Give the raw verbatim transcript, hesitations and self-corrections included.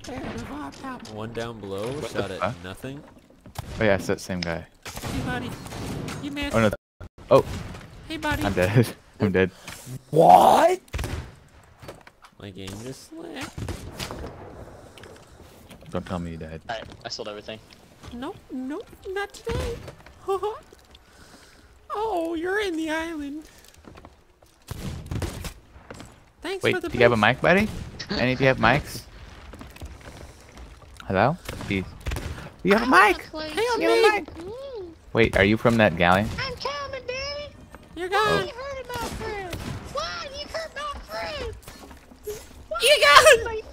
One down below, What shot the at fuck? nothing. Oh yeah, it's that same guy. Hey buddy, you missed. Oh no. Oh, Hey buddy. I'm dead. I'm dead. What? My game just slipped. Don't tell me you died. Alright, I sold everything. Nope, nope, not today. Oh, you're in the island. Thanks Wait, for the do you have a boost. mic, buddy? Any of you have mics? Hello? Please. You have a mic! Hey, I'm You have a big. mic! Wait, are you from that galleon? I'm coming, Daddy. You're Why gone. you hurting my friend? Why you hurt my friend? Why You got my